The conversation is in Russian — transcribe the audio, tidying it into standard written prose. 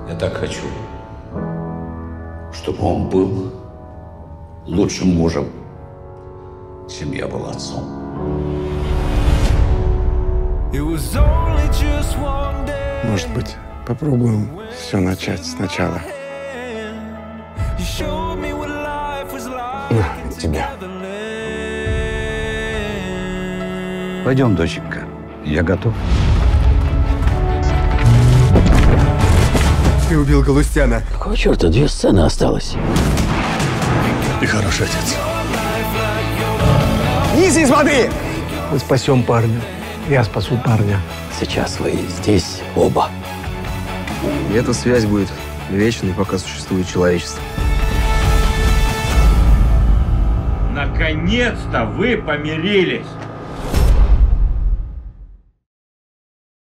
Я так хочу, чтобы он был лучшим мужем, чем я был отцом. Может быть, попробуем все начать сначала. На тебя. Пойдем, доченька. Я готов. Ты убил Галустяна. Какого черта? 2 сцены осталось. Ты хороший отец. Низи из воды! Мы спасем парня. Я спасу парня. Сейчас вы здесь оба. И эта связь будет вечной, пока существует человечество. Наконец-то вы помирились!